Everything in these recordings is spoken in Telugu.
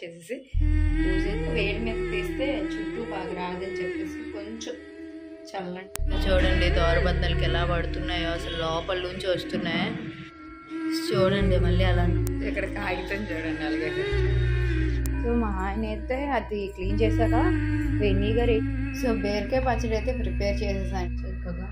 చేసేసి పూజ వేడి మీద తీస్తే చుట్టూ బాగా రాదని చెప్పేసి కొంచెం చల్లండి. చూడండి దోరబందలకి ఎలా పడుతున్నాయో, అసలు లోపల నుంచి వస్తున్నాయి చూడండి. మళ్ళీ అలా ఇక్కడ కాగితం చూడండి అలాగే. సో మా ఆయన అయితే అది క్లీన్ చేశాక వెనిగర్, సో బీరకాయ పచ్చడి అయితే ప్రిపేర్ చేసేసాను చక్కగా.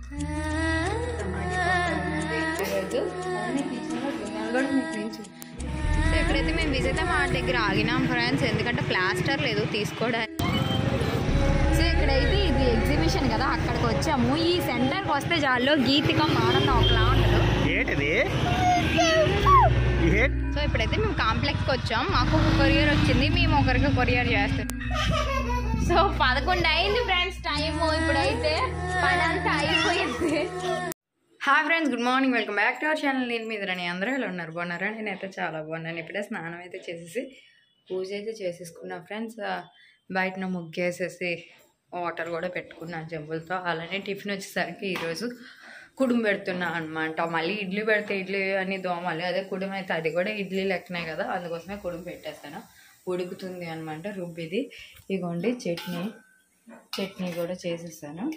సో ఇప్పుడైతే మేము విజేత మార్ట్ దగ్గర ఆగినాం ఫ్రెండ్స్, ఎందుకంటే ప్లాస్టర్ లేదు తీసుకోవడానికి. సో ఇక్కడైతే ఇది ఎగ్జిబిషన్ కదా, అక్కడికి వచ్చాము. ఈ సెంటర్కి వస్తే చాలు గీతికం ఆనందం ఒకలా ఉంటుంది. సో ఇప్పుడైతే మేము కాంప్లెక్స్కి వచ్చాం. మాకు ఒక కొరియర్ వచ్చింది, మేము ఒకరికి కొరియర్ చేస్తాం. సో 11 అయింది ఫ్రెండ్స్ టైము. ఇప్పుడైతే పని అంతా అయిపోయింది. Hi friends, good morning, welcome back to our channel. నేను మీ ఇద్దరని అందరూ ఎలా ఉన్నారు, బాగున్నారా? నేనైతే చాలా బాగున్నాను. ఇప్పుడే స్నానం అయితే చేసేసి పూజ అయితే చేసేసుకున్నాను ఫ్రెండ్స్. బయటన ముగ్గేసేసి వాటర్ కూడా పెట్టుకున్నాను చెంబులతో. అలానే టిఫిన్ వచ్చేసరికి ఈరోజు కుడుము పెడుతున్నా అనమాట. మళ్ళీ ఇడ్లీ పెడితే ఇడ్లీ అని దోమలు, అదే కుడుము అయితే అది కూడా ఇడ్లీ లెక్కనే కదా, అందుకోసమే కుడుము పెట్టేస్తాను. ఉడుకుతుంది అనమాట రుబ్బిది. ఇగోండి చట్నీ కూడా చేసేసాను.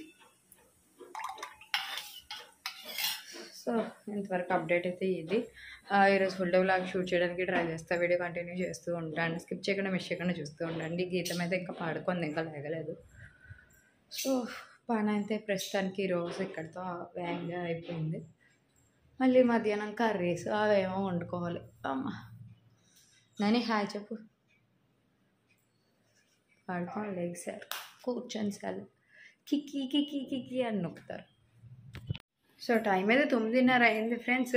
సో ఇంతవరకు అప్డేట్ అయితే ఇది. ఈరోజు ఫుల్ డే వ్లాగ్ షూట్ చేయడానికి ట్రై చేస్తాను. వీడియో కంటిన్యూ చేస్తూ ఉంటాను, స్కిప్ చేయకుండా మిస్ చేయకుండా చూస్తూ ఉండండి. గీతం అయితే ఇంకా పాడుకుంది, ఇంకా లేగలేదు. సో పని అయితే ప్రస్తుతానికి ఈరోజు ఇక్కడితో వేగంగా అయిపోయింది. మళ్ళీ మధ్యాహ్నం కర్రీస్ అవేమో వండుకోవాలి. అమ్మ నని హాయ్ చెప్పు. పాడుకొని లేచారు, కూర్చొని సార్ కిక్కి కిక్కి కిక్కి అని నొక్కుతారు. సో టైం అయితే 9:30 అయింది ఫ్రెండ్స్.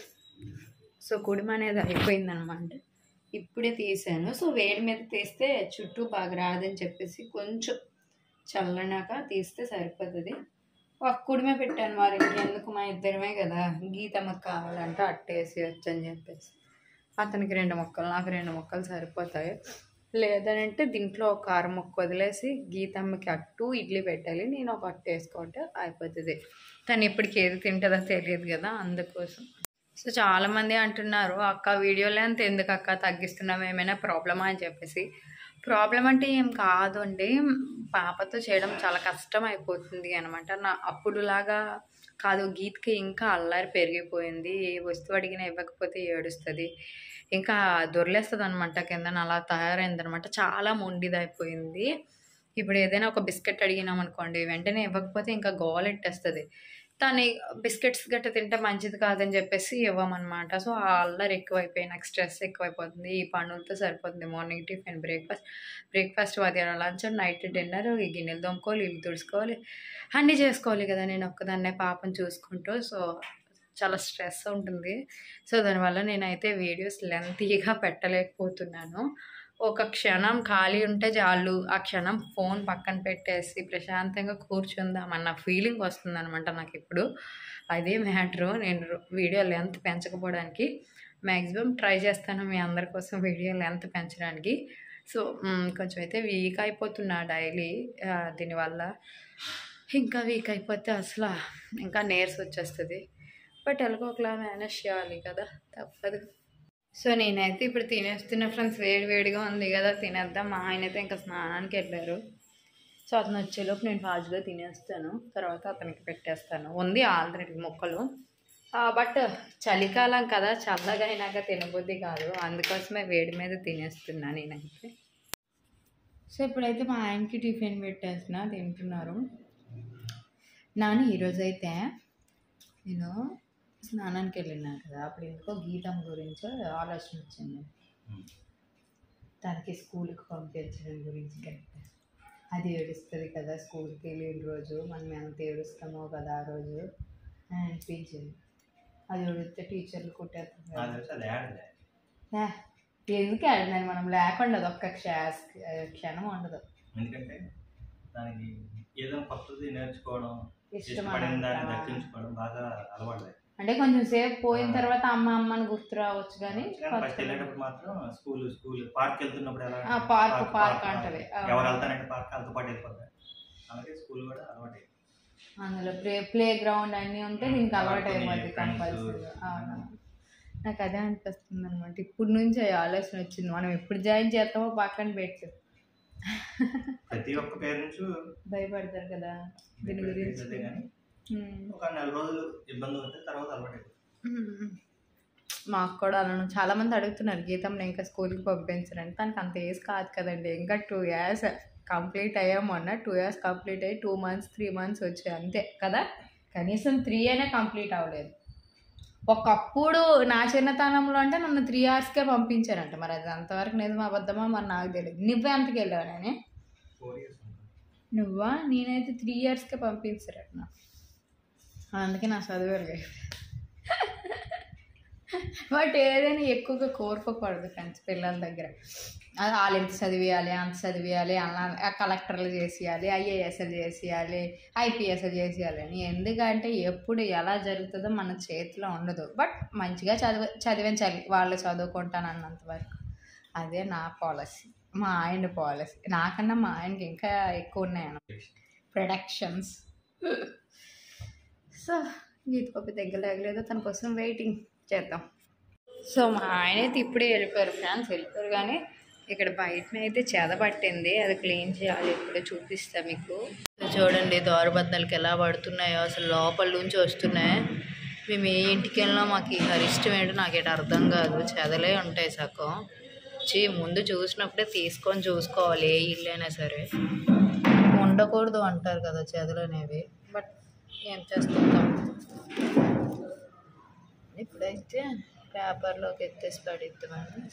సో కుడుము అనేది అయిపోయిందనమాట, ఇప్పుడే తీసాను. సో వేడి మీద తీస్తే చుట్టూ బాగా రాదని చెప్పేసి కొంచెం చల్లనాక తీస్తే సరిపోతుంది. ఒక కుడిమే పెట్టాను, మరి ఎందుకు మా ఇద్దరమే కదా, గీతమ్మకి కావాలంటే అట్టేసి వచ్చని చెప్పేసి. అతనికి 2 ముక్కలు, నాకు 2 ముక్కలు సరిపోతాయి. లేదంటే దీంట్లో ఒక 6 ముక్క వదిలేసి గీతమ్మకి అట్టు ఇడ్లీ పెట్టాలి, నేను ఒక అట్టు వేసుకుంటే అయిపోతుంది. తను ఇప్పటికి ఏది తింటుందో తెలియదు కదా, అందుకోసం. సో చాలామంది అంటున్నారు, అక్క వీడియోలో అంత ఎందుకు అక్క తగ్గిస్తున్నాం, ఏమైనా ప్రాబ్లమా అని చెప్పేసి. ప్రాబ్లం అంటే ఏం కాదు అండి, పాపతో చేయడం చాలా కష్టం అయిపోతుంది అనమాట. నా అప్పుడులాగా కాదు, గీతకి ఇంకా అల్లారి పెరిగిపోయింది. ఏ వస్తువు అడిగినా ఇవ్వకపోతే ఏడుస్తుంది, ఇంకా దొర్లేస్తుంది అనమాట కిందన. అలా తయారైందనమాట, చాలా మొండిదైపోయింది. ఇప్పుడు ఏదైనా ఒక బిస్కెట్ అడిగినాం అనుకోండి, వెంటనే ఇవ్వకపోతే ఇంకా గోలెట్టేస్తుంది. తను బిస్కెట్స్ గట్ట తింటే మంచిది కాదని చెప్పేసి ఇవ్వమన్నమాట. సో ఆ అల్లరి ఎక్కువైపోయి నాకు స్ట్రెస్ ఎక్కువైపోతుంది. ఈ పనులతో సరిపోతుంది. మార్నింగ్ టిఫిన్, బ్రేక్ఫాస్ట్, మధ్యాహ్నం లంచ్, నైట్ డిన్నర్, ఈ గిన్నెలు తోముకోవాలి, ఇల్లు తుడుచుకోవాలి, అన్నీ చేసుకోవాలి కదా నేను ఒక్కదాన్నే పాపను చూసుకుంటూ. సో చాలా స్ట్రెస్ ఉంటుంది. సో దానివల్ల నేనైతే వీడియోస్ లెంతీగా పెట్టలేకపోతున్నాను. ఒక క్షణం ఖాళీ ఉంటే చాలు, ఆ క్షణం ఫోన్ పక్కన పెట్టేసి ప్రశాంతంగా కూర్చుందామన్న ఫీలింగ్ వస్తుందన్నమాట నాకు ఇప్పుడు. అదే మ్యాటరు. నేను వీడియో లెంత్ పెంచకపోవడానికి మ్యాక్సిమం ట్రై చేస్తాను మీ అందరి కోసం వీడియో లెంత్ పెంచడానికి. సో కొంచెం అయితే వీక్ అయిపోతున్నా డైలీ. దీనివల్ల ఇంకా వీక్ అయిపోతే అసలు ఇంకా నీరస వచ్చేస్తుంది. బట్ ఎలాగో ఒకలా మేనేజ్ చేయాలి కదా, తప్పదు. సో నేనైతే ఇప్పుడు తినేస్తున్నా ఫ్రెండ్స్, వేడిగా ఉంది కదా తినేద్దాం. మా ఆయన అయితే ఇంకా స్నానానికి వెళ్ళారు. సో అతను వచ్చేలోపు నేను ఫాస్ట్గా తినేస్తాను, తర్వాత అతనికి పెట్టేస్తాను. ఉంది ఆల్రెడీ ముక్కలు, బట్ చలికాలం కదా, చల్లగా అయినాక తినబుద్ధి కాదు, అందుకోసమే వేడి మీద తినేస్తున్నా నేనైతే. సో ఇప్పుడైతే మా ఆయనకి టిఫిన్ పెట్టేస్తున్నా, తింటున్నారు. నాన్న ఈరోజైతే నేను స్నానానికి వెళ్ళినా కదా, అప్పుడు ఎందుకో గీతం గురించి ఆలోచన వచ్చింది. తనకి స్కూల్కి పంపించడం గురించి. అది ఏడుస్తుంది కదా స్కూల్కి వెళ్ళిన రోజు, మనం ఎంత ఏడుస్తామో కదా ఆ రోజు అనిపించింది. అది ఏడిస్తే టీచర్లు కొట్టేస్తారు. ఎందుకు ఆడినాను, మనం లేకుండా ఒక్క క్షణం ఉండదు. ఎందుకంటే దానికి ఏదో కొత్తది నేర్చుకోవడం, ఇష్టపడిన దాన్ని దక్కించుకోవడం బాగా అలవాటు. అంటే కొంచెం సేపు పోయిన తర్వాత అమ్మని గుర్తు రావచ్చు, కానీ వెళ్ళేటప్పుడు మాత్రం స్కూల్ పార్క్ వెళ్తున్నప్పుడు ఎలా పార్క్ అంటది, ఎవరు వెళ్తారంటే పార్క్ వాళ్ళతో పాటు వెళ్ళిపోతారు. అలాగే స్కూల్ కూడా అలవాటు. అందులో ప్లే గ్రౌండ్ అన్నీ ఉంటే దీనికి అలవాటు అయిపోద్ది కంపల్సరీగా. నాకు అదే అనిపిస్తుంది అనమాట. ఇప్పుడు నుంచి ఆలోచన వచ్చింది, మనం ఎప్పుడు జాయిన్ చేస్తామో పక్కన పెట్టు. ప్రతి ఒక్క పేరెంట్స్ భయపడతారు కదా దీని గురించి. ఒక నెల రోజులు ఇబ్బంది అవుతుంది, తర్వాత అలవాటు. మాకు కూడా అలా చాలా మంది అడుగుతున్నారు, గీతమ్ని ఇంకా స్కూల్కి పంపించరండి. తనకి అంత ఏజ్ కాదు కదండి, ఇంకా 2 years కంప్లీట్ అయ్యామన్న. 2 years కంప్లీట్ అయ్యి 2 months 3 months వచ్చాయి అంతే కదా, కనీసం 3 అయినా కంప్లీట్ అవ్వలేదు. ఒకప్పుడు నా చిన్నతనంలో అంటే నన్ను 3 yearsకే పంపించారంట. మరి అది అంతవరకు నిజమా అబద్ధమా మరి నాకు తెలియదు. నువ్వే అంతకు వెళ్ళావు నేనే? నువ్వా? నేనైతే 3 yearsకే పంపించారట నాకు. అందుకే నా చదువు. బట్ ఏదైనా ఎక్కువగా కోరుకోకూడదు ఫ్రెండ్స్ పిల్లల దగ్గర. అది వాళ్ళు ఎంత చదివేయాలి, అంత చదివేయాలి, అలా కలెక్టర్లు చేసేయాలి, ఐఏఎస్లు చేసేయాలి, ఐపీఎస్లు చేసేయాలి అని. ఎందుకంటే ఎప్పుడు ఎలా జరుగుతుందో మన చేతిలో ఉండదు. బట్ మంచిగా చదివించాలి వాళ్ళు చదువుకుంటానన్నంత వరకు. అదే నా పాలసీ, మా ఆయన పాలసీ. నాకన్నా మా ఆయనకి ఇంకా ఎక్కువ ఉన్నాయన్న ప్రొడక్షన్స్. సో గీతపప్పు దగ్గరలేదు, తన కోసం వెయిటింగ్ చేద్దాం. సో మా ఆయన అయితే ఇప్పుడే వెళ్ళిపోయారు ఫ్రెండ్స్, వెళ్ళిపోయారు. కానీ ఇక్కడ బయటనైతే చెద పట్టింది, అది క్లీన్ చేయాలి. ఇప్పుడే చూపిస్తా మీకు. చూడండి దోరబద్దలకి ఎలా పడుతున్నాయో, అసలు లోపల నుంచి వస్తున్నాయి. మేము ఏ ఇంటికి వెళ్ళినా మాకు ఇష్టం ఏంటో నాకేట అర్థం కాదు, చెదలే ఉంటాయి సగం. ముందు చూసినప్పుడే తీసుకొని చూసుకోవాలి, ఏ ఇల్లు అయినా సరే. ఉండకూడదు అంటారు కదా చెదలు అనేవి, బట్ ఏం చేస్తుంటాం. ఇప్పుడైతే పేపర్లోకి ఎత్తేసి పడిద్దామని.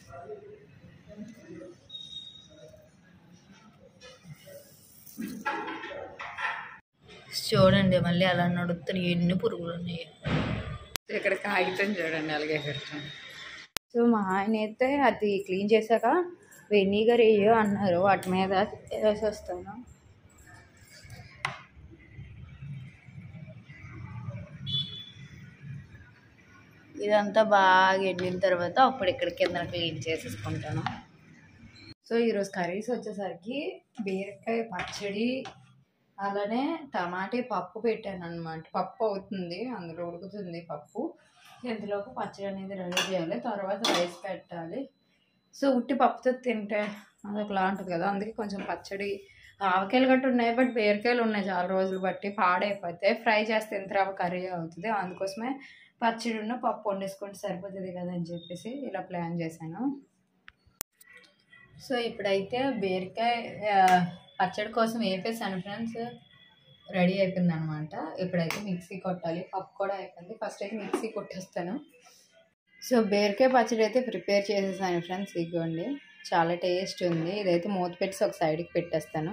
చూడండి మళ్ళీ అలా నడుస్తున్నాయి, ఎన్ని పురుగులు ఉన్నాయి. ఇక్కడ కాగితం చూడండి అలాగే పెడతాం. సో మా ఆయన అయితే అది క్లీన్ చేశాక వెనిగర్ వేయో అన్నారు, వాటి మీద వేసి వస్తాను. ఇదంతా బాగా ఎండిన తర్వాత అప్పుడు ఇక్కడ కింద క్లీన్ చేసేసుకుంటాను. సో ఈరోజు కర్రీస్ వచ్చేసరికి బీరకాయ పచ్చడి, అలానే టమాటా పప్పు పెట్టాను అనమాట. పప్పు అవుతుంది, అందులో ఉడుకుతుంది పప్పు. ఇందులోకి పచ్చడి అనేది రెడీ చేయాలి, తర్వాత రైస్ పెట్టాలి. సో ఉట్టి పప్పుతో తింటే అదొకలా ఉంటుంది కదా, అందుకే కొంచెం పచ్చడి. ఆవకాయలు గట్టు ఉన్నాయి, బట్ బీరకాయలు ఉన్నాయి చాలా రోజులు బట్టి, పాడైపోతే ఫ్రై చేస్తే ఎంత రవ్వ కర్రీ అవుతుంది. అందుకోసమే పచ్చడి ఉన్న పప్పు వండేసుకుంటే సరిపోతుంది కదా అని చెప్పేసి ఇలా ప్లాన్ చేశాను. సో ఇప్పుడైతే బీరకాయ పచ్చడి కోసం వేపేసాను ఫ్రెండ్స్, రెడీ అయిపోయింది అనమాట. ఇప్పుడైతే మిక్సీ కొట్టాలి, పప్పు కూడా అయిపోయింది. ఫస్ట్ అయితే మిక్సీ కొట్టేస్తాను. సో బీరకాయ పచ్చడి అయితే ప్రిపేర్ చేసేసాను ఫ్రెండ్స్, ఇదిగోండి చాలా టేస్ట్ ఉంది. ఇదైతే మూత పెట్టి ఒక సైడ్కి పెట్టేస్తాను.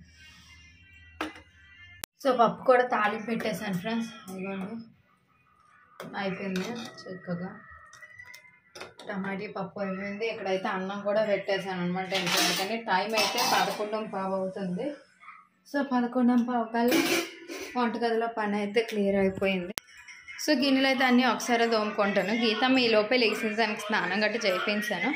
సో పప్పు కూడా తాలింపు పెట్టేసాను ఫ్రెండ్స్, ఇదిగోండి అయిపోయింది చక్కగా. టమాటా పప్పు అయిపోయింది. ఇక్కడైతే అన్నం కూడా పెట్టేసాను అనమాట. ఎందుకంటే టైం అయితే 11:15 అవుతుంది. సో 11:15 కల్లా వంటగదిలో పని అయితే క్లియర్ అయిపోయింది. సో గిన్నెలు అయితే అన్నీ ఒకసారి తోముకుంటాను. గీతమ్మ ఈ లోపే లేచింది, దానికి స్నానం గట్ట చేయించాను.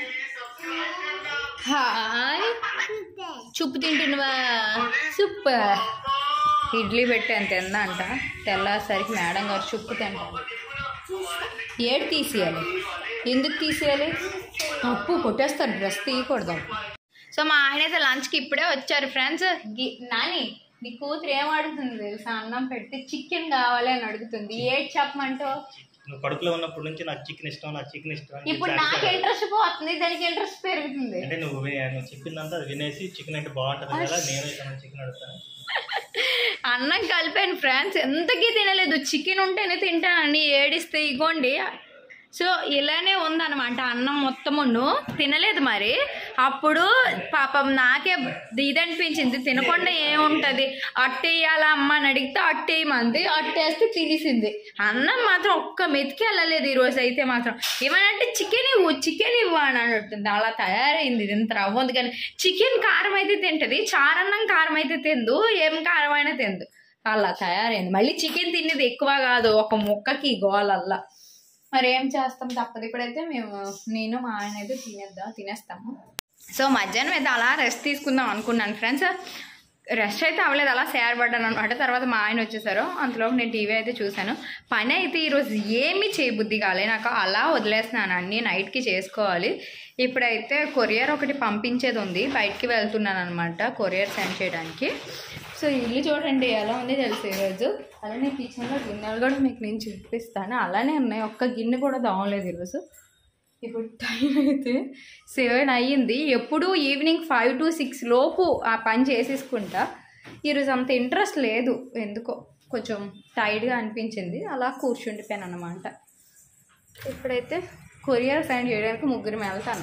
హాయ్ చుప్పు తింటున్నావా? సూపర్. ఇడ్లీ పెట్టాను తిందంట. తెల్లాసరికి మేడం గారు చుప్పు తింటాను. ఏడు తీసేయాలి, ఎందుకు తీసేయాలి? తప్పు కొట్టేస్తారు, డ్రెస్ తీయకూడదు. సో మా ఆయన అయితే లంచ్కి ఇప్పుడే వచ్చారు ఫ్రెండ్స్. నాని నీ కూతురు ఏం అడుగుతుంది తెలుసా, అన్నం పెడితే చికెన్ కావాలి అని అడుగుతుంది. ఏది చెప్పమంటో? నువ్వు కడుపులో ఉన్నప్పటి నుంచి నాకు చికెన్ ఇష్టం, నాకు చికెన్ ఇష్టం. ఇప్పుడు నాకు ఇంట్రెస్ట్ పోతుంది, దానికి ఇంట్రెస్ట్ పెరుగుతుంది. అంటే నువ్వు చెప్పిందంతా అది వినేసి చికెన్ అంటే బాగుంటుంది కదా, నేను చికెన్ అడుగుతాను. అన్నం కలిపాను ఫ్రెండ్స్, ఎంతకీ తినలేదు. చికెన్ ఉంటేనే తింటానని ఏడిస్తే ఇగోండి. సో ఇలానే ఉందన్నమాట అన్నం మొత్తమును, తినలేదు. మరి అప్పుడు పాపం నాకే ఇది అనిపించింది, తినకుండా ఏముంటుంది, అట్టేయాలా అమ్మ అని అడిగితే అట్టేయమంది, అట్టేస్తే తినేసింది. అన్నం మాత్రం ఒక్క మెతికి వెళ్ళలేదు ఈరోజు అయితే మాత్రం. ఏమనంటే చికెన్ ఇవ్వు అని అంటుంది. అలా తయారైంది. ఇంత రవ్వ ఉంది కానీ చికెన్ కారం అయితే తింటుంది, చారన్నం కారం అయితే తిందు, ఏం కారం అయినా తిందు. అలా తయారైంది. మళ్ళీ చికెన్ తినేది ఎక్కువ కాదు, ఒక ముక్కకి గోలల్లా. మరి ఏం చేస్తాం, తప్పదు. ఇప్పుడైతే నేను మా ఆయన అయితే తినేస్తాము. సో మధ్యాహ్నం అయితే అలా రెస్ట్ తీసుకుందాం అనుకున్నాను ఫ్రెండ్స్. రెస్ట్ అయితే అవ్వలేదు, అలా సేరబడ్డాను అనమాట. తర్వాత మా ఆయన వచ్చేసారు, అంతలో నేను టీవీ అయితే చూశాను. పని అయితే ఈరోజు ఏమీ చేయబుద్ధి కాలే నాకు, అలా వదిలేస్తున్నాను, అన్నీ నైట్కి చేసుకోవాలి. ఇప్పుడైతే కొరియర్ ఒకటి పంపించేది ఉంది, బయటికి వెళ్తున్నాను అనమాట కొరియర్ సెండ్ చేయడానికి. సో ఇల్లు చూడండి ఎలా ఉంది తెలుసు ఈరోజు. అలానే కిచెన్లో గిన్నెలు కూడా మీకు నేను చూపిస్తాను, అలానే ఉన్నాయి, ఒక్క గిన్నె కూడా దోమలేదు ఈరోజు. ఇప్పుడు టైం అయితే 7 అయ్యింది. ఎప్పుడు ఈవినింగ్ 5 to 6 లోపు ఆ పని చేసేసుకుంటా. ఈరోజు అంత ఇంట్రెస్ట్ లేదు, ఎందుకో కొంచెం టైర్డ్గా అనిపించింది, అలా కూర్చుండిపోయాను అనమాట. ఇప్పుడైతే కొరియర్ సెండ్ చేయడానికి 3 వెళ్తాను.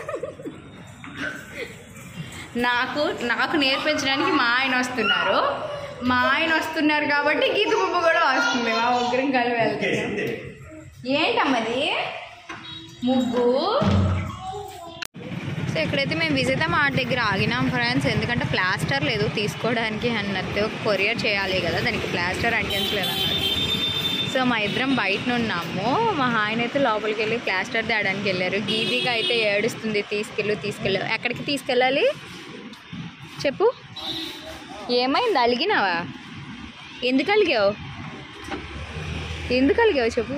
నాకు నేర్పించడానికి మా ఆయన వస్తున్నారు కాబట్టి గీత బొమ్మ కూడా వస్తుంది. మా 3 కలిసి వెళ్తాను. ఏంటమ్మది ముగ్గు. సో ఇక్కడైతే మేము విజేత మార్ట్ దగ్గర ఆగినాం ఫ్రెండ్స్, ఎందుకంటే ప్లాస్టర్ లేదు తీసుకోవడానికి అన్నట్టు. కొరియర్ చేయాలి కదా, దానికి ప్లాస్టర్ అంటించలేదు అన్నట్టు. సో మా ఇద్దరం బయట ఉన్నాము, మా ఆయన అయితే లోపలికి వెళ్ళి ప్లాస్టర్ తేడానికి వెళ్ళారు. గీతిగా అయితే ఏడుస్తుంది, తీసుకెళ్ళు. ఎక్కడికి తీసుకెళ్ళాలి చెప్పు, ఏమైంది, అలిగినావా? ఎందుకు అలిగావు చెప్పు,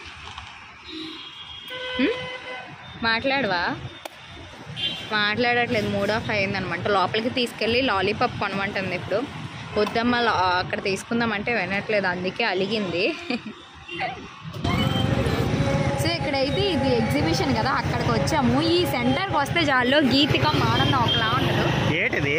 మాట్లాడట్లేదు, మూడ్ ఆఫ్ అయిందనమాట. లోపలికి తీసుకెళ్ళి లాలీపాప్ కొనమంటుంది. ఇప్పుడు వద్దమ్మా అక్కడ తీసుకుందామంటే వినట్లేదు, అందుకే అలిగింది. సో ఇక్కడైతే ఇది ఎగ్జిబిషన్ కదా, అక్కడికి వచ్చాము. ఈ సెంటర్కి వస్తే చాలు గీతిక ఆనందం ఒకలా ఉండదు. ఏంటిది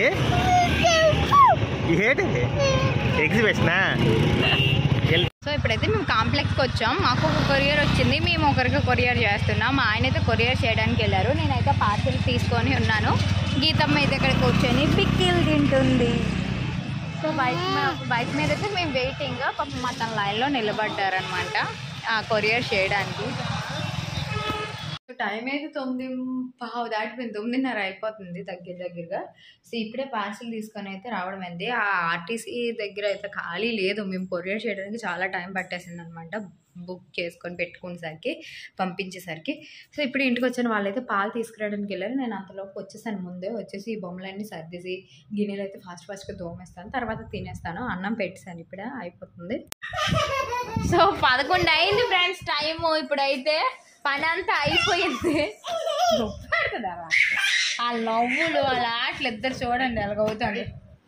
ఎగ్జిబిషనా? సో ఇప్పుడైతే మేము కాంప్లెక్స్కి వచ్చాం, మాకు ఒక కొరియర్ వచ్చింది, మేము ఒకరికి కొరియర్ చేస్తున్నాం. మా ఆయన అయితే కొరియర్ చేయడానికి వెళ్ళారు, నేనైతే పార్సిల్ తీసుకొని ఉన్నాను. గీతమ్మ అయితే ఇక్కడ కూర్చొని పిక్కిల్ తింటుంది. సో బైక్ మీద అయితే మేము వెయిటింగ్, పాపం మా తన లైన్లో నిలబడ్డారనమాట కొరియర్ చేయడానికి. టైం అయితే 9:15 దాటిపోయింది, 9:30 అయిపోతుంది దగ్గరగా. సో ఇప్పుడే పార్సిల్ తీసుకొని అయితే రావడం అయింది. ఆ ఆర్టీసీ దగ్గర అయితే ఖాళీ లేదు, మేము కొరియర్ చేయడానికి చాలా టైం పట్టేసింది అనమాట, బుక్ చేసుకొని పెట్టుకునేసరికి పంపించేసరికి. సో ఇప్పుడు ఇంటికి వచ్చిన వాళ్ళైతే పాలు తీసుకురావడానికి వెళ్ళారు. నేను అంతలోపు వచ్చేసాను, ముందే వచ్చేసి ఈ బొమ్మలన్నీ సర్దేసి గిన్నెలు అయితే ఫాస్ట్గా తోమేస్తాను, తర్వాత తినేస్తాను. అన్నం పెట్టేసాను, ఇప్పుడే అయిపోతుంది. సో 11 అయింది ఫ్రెండ్స్ టైము. ఇప్పుడైతే పని అంతా అయిపోయింది. ఆ నవ్వులు వాళ్ళ ఆటలు ఇద్దరు చూడండి ఎలాగవుతాడు.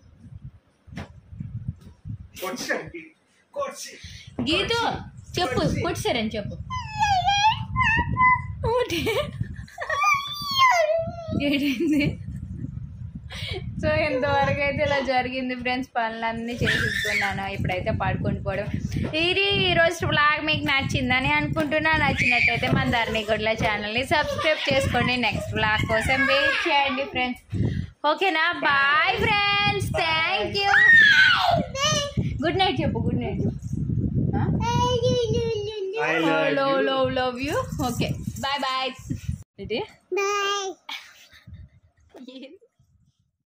గీతు చెప్పు, కొట్టారని చెప్పు. ఏంటి? సో ఇంతవరకు అయితే ఇలా జరిగింది ఫ్రెండ్స్, పనులన్నీ చేసేసుకున్నాను. ఇప్పుడైతే పడుకొని పోవడం. ఈరోజు వ్లాగ్ మీకు నచ్చిందని అనుకుంటున్నా. నచ్చినట్టయితే మన ధరణి గుడ్ల ఛానల్ని సబ్స్క్రైబ్ చేసుకోండి. నెక్స్ట్ వ్లాగ్ కోసం వెయిట్ చేయండి ఫ్రెండ్స్. ఓకేనా? Bye friends, thank you. Good night చెప్పు, good night. Love you. Okay bye bye.